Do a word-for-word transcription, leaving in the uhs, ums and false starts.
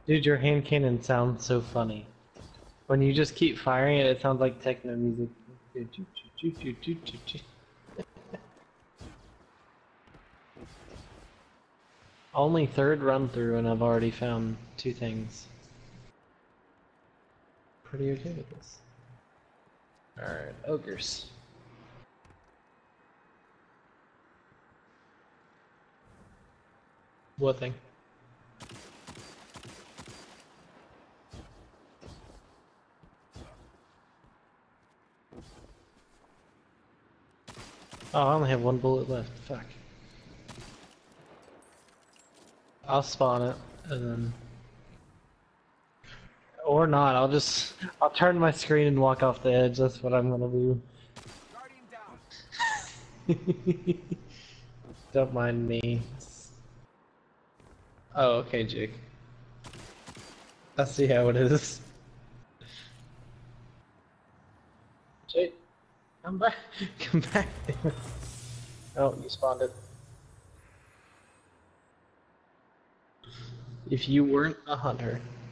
Dude, your hand cannon sounds so funny. When you just keep firing it, it sounds like techno music. Only third run through and I've already found two things. Pretty okay with this. Alright, ogres. What thing? Oh, I only have one bullet left. Fuck. I'll spawn it, and then... Or not, I'll just... I'll turn my screen and walk off the edge, that's what I'm gonna do. Don't mind me. Oh, okay, Jake. I see how it is. Jake, come back. Come back. Oh, you spawned it. If you weren't a hunter,